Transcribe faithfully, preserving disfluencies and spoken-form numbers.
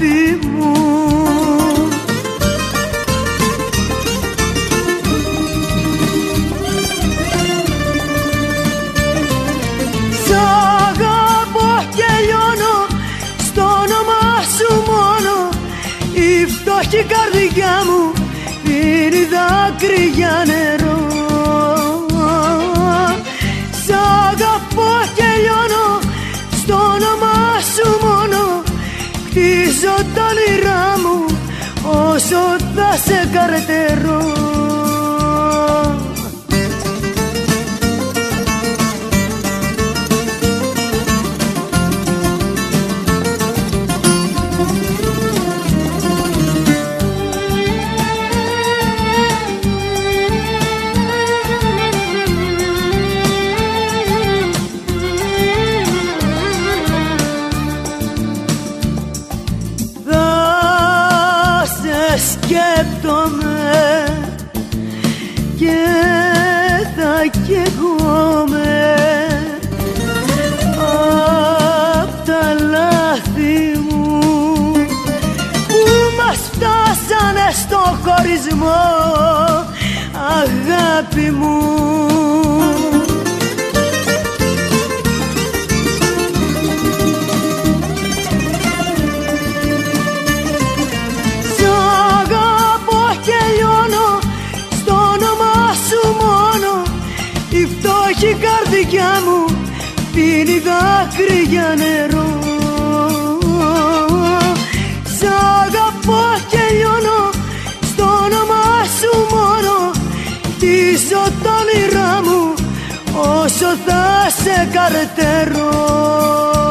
αγάπη μου. Σ' αγαπώ και λιώνω στο όνομα σου μόνο. Η φτωχή καρδιά μου πίνει δάκρυ για νερό. Σ' αγαπώ και λιώνω στο όνομα σου μόνο. Χτίζω τα όνειρά μου όσο θα σε καρτερώ. Σκέπτομαι και θα καίγομαι απ' τα λάθη μου που μας φτάσανε στο χωρισμό, αγάπη μου. Η καρδιά μου πίνει δάκρυ για νερό. Σ' αγαπώ και λιώνω στο όνομα σου μόνο. Χτίζω τα όνειρά μου όσο θα σε καρτερώ.